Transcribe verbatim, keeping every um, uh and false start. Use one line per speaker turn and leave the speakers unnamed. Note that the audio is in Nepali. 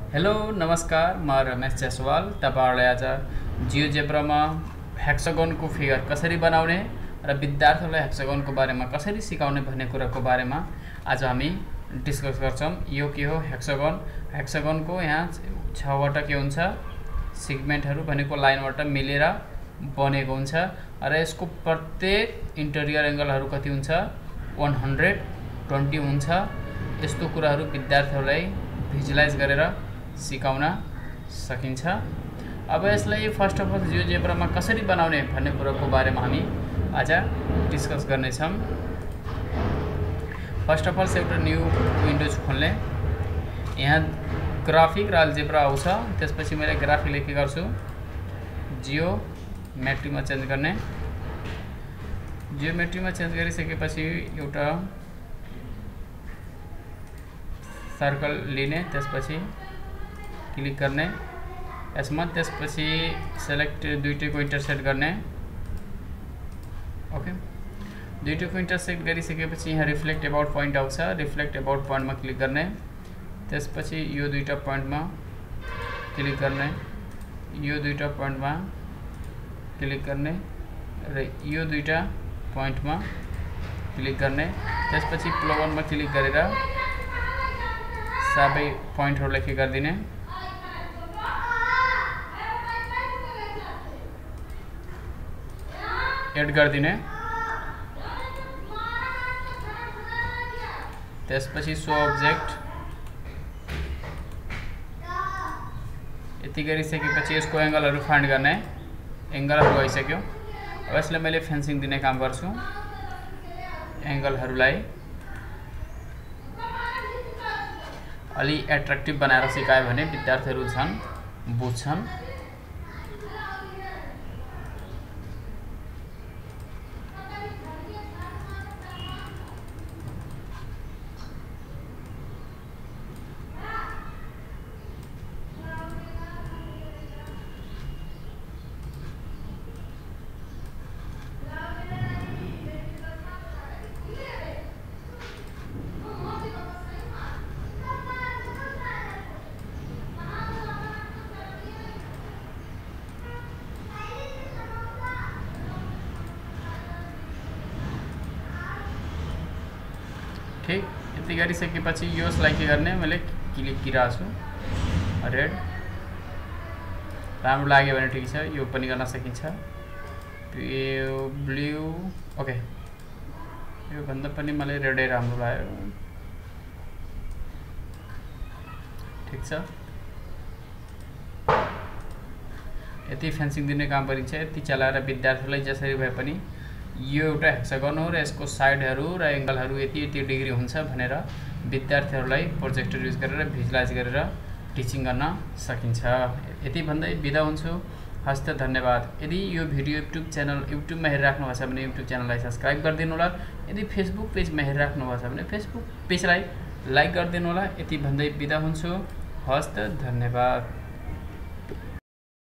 हेलो नमस्कार, म रमेश जायसवाल। तपाईहरुलाई आज जियोजेब्रा मा हेक्सागन को फिगर कसरी बनाउने र विद्यार्थीहरुलाई हेक्सागन को बारेमा कसरी सिकाउने भन्ने कुराको बारेमा आज हामी डिस्कस गर्छौं। यो के हो हेक्सागन? हेक्सागन को यहाँ छ वटा के हुन्छ सेगमेन्टहरु भनेको लाइनबाट मिलेर बनेको हुन्छ र यसको प्रत्येक इन्टेरियर एंगलहरु कति हुन्छ एक सय बीस हुन्छ। यस्तो कुराहरु विद्यार्थीहरुलाई भिजुअलाइज गरेर सिकाउन सकिन्छ। अब यसलाई फर्स्ट अफ अल जियोजेब्रा मा कसरी बनाउने भन्ने कुराको बारेमा हामी आज डिस्कस गर्ने छौं। फर्स्ट अफ अल एउटा न्यू विन्डोज खोल्ने, यहाँ ग्राफिक र अलजेब्रा आउँछ। त्यसपछि मैले ग्राफिक लेखे गर्छु, जियोमेट्री मा चेन्ज गर्ने। जियोमेट्री मा चेन्ज गरिसकेपछि एउटा सर्कल लिने, त्यसपछि क्लिक गर्ने यसमा, त्यसपछि सेलेक्ट दुईटैको इन्टरसेक्ट गर्ने। ओके, दुईटैको इन्टरसेक्ट गरिसकेपछि यहाँ रिफ्लेक्ट अबाउट पॉइंट आउँछ। रिफ्लेक्ट अबाउट पॉइंट मा क्लिक गर्ने, त्यसपछि यो दुईटा पॉइंट मा क्लिक गर्ने, यो दुईटा पॉइंट मा क्लिक गर्ने र यो दुईटा पॉइंट मा क्लिक गर्ने। त्यसपछि प्लग वन मा क्लिक गरेर सबै पॉइंटहरुलाई के गर्दिने एड गर्दिने। त्यसपछि शो अब्जेक्ट यति गरिसकेपछि यसको एंगलहरु फाइन्ड गर्ने। एंगलहरु आइसक्यो। अब यसलाई मैले फेन्सिङ दिने काम गर्छु। एंगलहरुलाई अलि एट्र्याक्टिभ बनाएर सिकायो भने विद्यार्थीहरु झन् बुझ्छन्। ठीक, यति गरिसकेपछि यसलाई के गर्ने, मैले क्लिक गरिरहेको छु। रेड राम्रो लाग्यो भने ठीक छ, यो पनि गर्न सकिन्छ। यो ब्लू, ओके, यो भन्दा पनि मलाई रेडै राम्रो लाग्यो। ठीक छ, यति फेन्सिङ दिने काम गरिन्छ। यति चलाएर विद्यार्थीलाई जसरी भए पनि यो एउटा हेक्सागन हो र यसको साइडहरु र एंगलहरु यति यति डिग्री हुन्छ भनेर विद्यार्थीहरुलाई प्रोजेक्टर युज गरेर भिजुअलाइज गरेर टिचिङ गर्न सकिन्छ। यति भन्दै बिदा हुन्छु। हस्त धन्यवाद। यदि यो भिडियो युट्युब च्यानल युट्युबमा हेरिराख्नु भएको छ भने युट्युब च्यानललाई सब्स्क्राइब गरिदिनु होला। यदि फेसबुक पेजमा हेरिराख्नु भएको छ भने फेसबुक पेजलाई लाइक गरिदिनु होला। यति भन्दै बिदा हुन्छु। हस्त धन्यवाद।